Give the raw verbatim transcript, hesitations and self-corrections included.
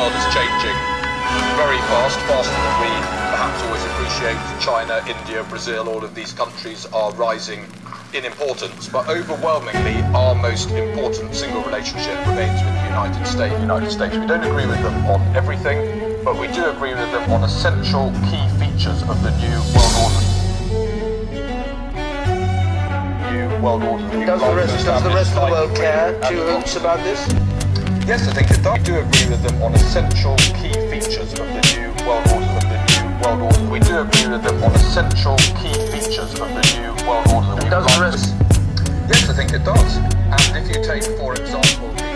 world is changing very fast, faster than we perhaps always appreciate. China, India, Brazil, all of these countries are rising in importance, but overwhelmingly our most important single relationship remains with the United States. United States. We don't agree with them on everything, but we do agree with them on essential key features of the new world order. New world order. Does the rest, does the rest of the world care two hoots about this? Yes, I think it does. We do agree with them on essential key features of the new world order. Of the new world order. We do agree with them on essential key features of the new world order. Does the rest? Yes, I think it does. And if you take, for example, the